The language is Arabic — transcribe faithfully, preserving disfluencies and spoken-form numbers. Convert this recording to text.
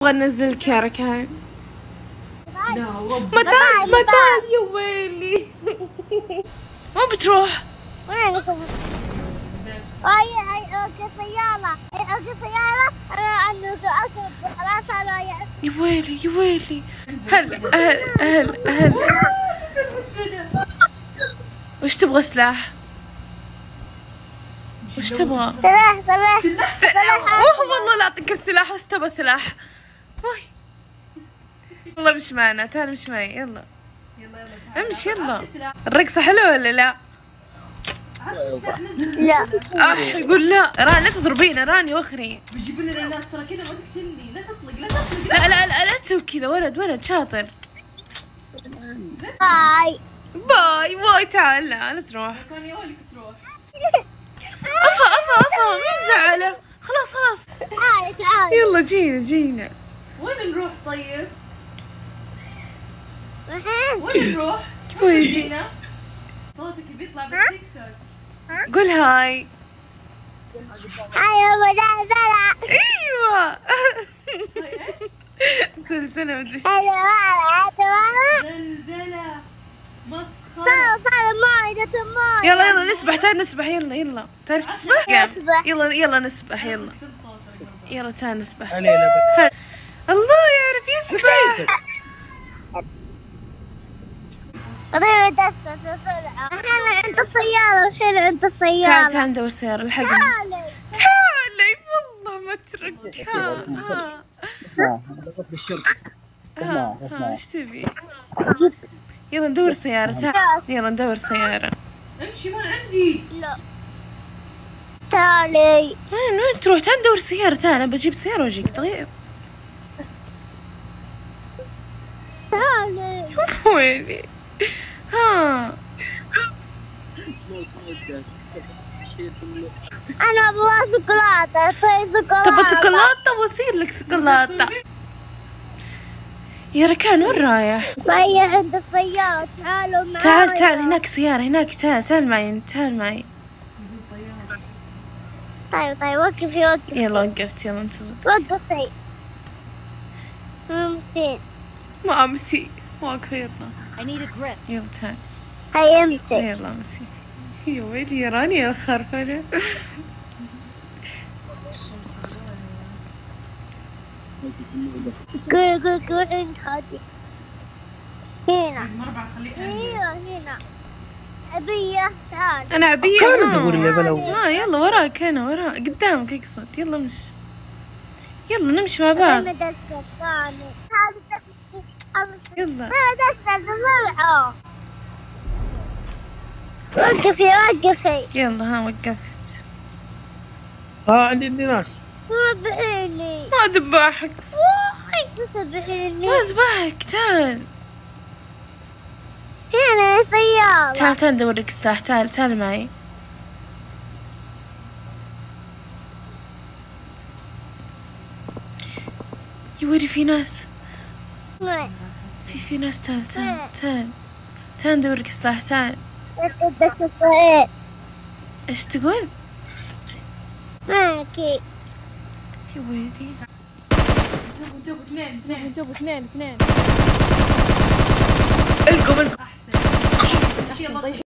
ابغى انزلك يا ركان. لا رب متان متان يا ويلي. ما بتروح؟ وينكم؟ هاي هاي اوكي سيارة، هاي اوكي سيارة، انا عنك اكل خلاص انا يعني. يا ويلي يا ويلي. هلا هلا هلا هلا. وش تبغى سلاح؟ وش تبغى؟ سلاح سلاح سلاح. اوه والله لا اعطيك السلاح. وش تبغى سلاح؟ وي والله امشي معنا. تعال امشي معي يلا. يلا يلا تعال. امشي يلا. الرقصة حلوة ولا لا؟ لا اه يقول لا. راني لا تضربينا راني وخري. بيجيب لنا الناس ترى كذا ما تقتلني. لا تطلق لا تطلق. لا لا لا لا تسوي كذا. ولد ولد شاطر. هاي باي باي. تعال لا لا تروح. كان يولك تروح. افا افا افا مين زعله؟ خلاص خلاص تعال تعال. يلا جينا جينا. وين نروح طيب؟ وين؟ وين نروح؟ وين؟ جينا؟ صوتك بيطلع بالتيك توك. قول هاي. هاي ابو زرع. ايوه. هاي ايش؟ سلسلة مدري ايش. هلا هلا زلزلة مسخرة. صار صار الماء جت الماء. يلا يلا نسبح. تعال نسبح. يلا يلا. تعرف تسبح؟ نسبح. يلا يلا نسبح. يلا كتبت صوتك. يلا تعال نسبح. علينا بس. الله يعرف يسبح. غير دسة بسرعة. الحين عند السيارة الحين عند تعال السيارة. تعال ندور سيارة. الحقني. تعالي. تعالي والله ما اتركها. ها لغة الشرطة. ها ها ايش تبي؟ يلا ندور سيارة. تعال يلا ندور سيارة. امشي وين عندي؟ لا تعالي. وين وين تروح؟ تعال ندور سيارة. تعال انا بجيب سيارة واجيك. طيب تعالي. ويلي. ها أنا أبغى شوكولاتة. طيب شوكولاتة. تبغى شوكولاتة؟ بصير لك شوكولاتة. يا ركان وين رايح؟ طيب عند السيارة. تعالوا معايا. تعال تعال هناك سيارة هناك. تعال تعال معي تعال معي. طيب طيب وقفي وقفي يلا وقفت. يلا انتظر. وقفي. ممكن. ما امسي واقفة. يلا I need a grip. يلا تعال. هيا امشي. يلا امسي. يا ويلي يا راني يا خرفانة. قول قول قول عند هادي. هنا. المربع خليك عندي. ايوه هنا. عبية تعال. انا عبية. كان ها. تقول لي بلو. ها يلا وراك هنا وراك قدامك اقصد. يلا مش يلا نمشي مع بعض. أنا دسة ثاني. هذا دسة. هذا يلا دسة بسرعة. وقفي وقفي. يلا ها وقفت. اه عندي عندي ناس. ذبحيني. ما ذبحك. ذبحيني. ما ذبحك. تعال هنا سيارة. تعال تعال ندور لك سلاح. تعال تعال معي. يا ويلي في ناس. وين؟ في في ناس. تعال تعال تعال تعال ندور لك سلاح. تعال. دسة صغير. ايش تقول؟ معكي. يا ويلي. جابوا جابوا اثنين اثنين. جابوا اثنين اثنين. القوا القوا. احسن. شيء